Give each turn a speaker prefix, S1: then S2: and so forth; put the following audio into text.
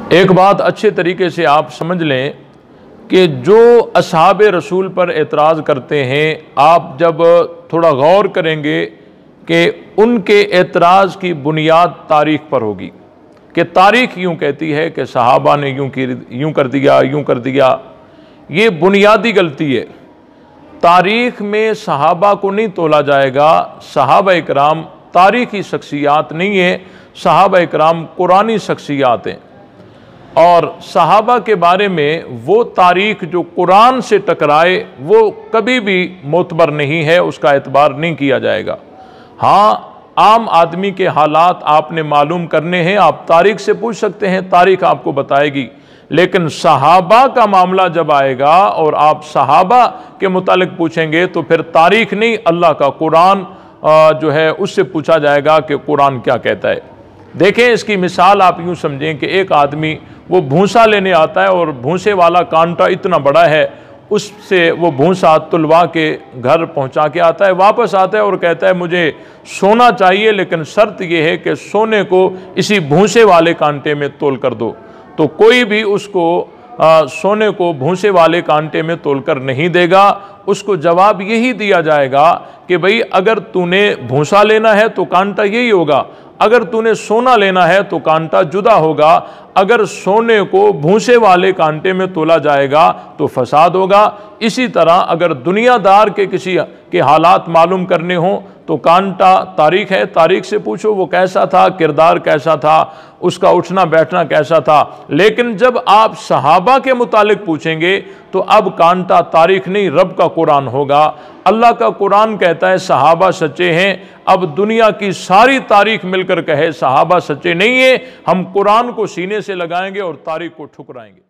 S1: एक बात अच्छे तरीके से आप समझ लें कि जो असहाब रसूल पर एतराज़ करते हैं, आप जब थोड़ा गौर करेंगे कि उनके एतराज़ की बुनियाद तारीख़ पर होगी कि तारीख़ यूँ कहती है कि सहाबा ने यूँ कर दिया। ये बुनियादी गलती है। तारीख़ में सहाबा को नहीं तोला जाएगा। सहाबा इकराम तारीख़ी शख्सियात नहीं है, सहाबा इकराम कुरानी शख्सियात हैं। और सहाबा के बारे में वो तारीख़ जो कुरान से टकराए वो कभी भी मोतबर नहीं है, उसका एतबार नहीं किया जाएगा। हाँ, आम आदमी के हालात आपने मालूम करने हैं, आप तारीख़ से पूछ सकते हैं, तारीख़ आपको बताएगी। लेकिन सहाबा का मामला जब आएगा और आप सहाबा के मुतालिक पूछेंगे तो फिर तारीख़ नहीं, अल्लाह का कुरान जो है उससे पूछा जाएगा कि कुरान क्या कहता है। देखें, इसकी मिसाल आप यूँ समझें कि एक आदमी वो भूसा लेने आता है और भूसे वाला कांटा इतना बड़ा है, उससे वो भूसा तुलवा के घर पहुंचा के आता है, वापस आता है और कहता है मुझे सोना चाहिए, लेकिन शर्त यह है कि सोने को इसी भूसे वाले कांटे में तोल कर दो। तो कोई भी उसको सोने को भूसे वाले कांटे में तोलकर नहीं देगा। उसको जवाब यही दिया जाएगा कि भाई अगर तूने भूसा लेना है तो कांटा यही होगा, अगर तूने सोना लेना है तो कांटा जुदा होगा। अगर सोने को भूसे वाले कांटे में तोला जाएगा तो फसाद होगा। इसी तरह अगर दुनियादार के किसी के हालात मालूम करने हों तो कांटा तारीख़ है, तारीख़ से पूछो वो कैसा था, किरदार कैसा था, उसका उठना बैठना कैसा था। लेकिन जब आप सहाबा के मुतालिक पूछेंगे तो अब कांटा तारीख़ नहीं, रब का कुरान होगा। अल्लाह का कुरान कहता है सहाबा सच्चे हैं। अब दुनिया की सारी तारीख़ मिलकर कहे सहाबा सच्चे नहीं है, हम कुरान को सीने से लगाएंगे और तारीख़ को ठुकराएंगे।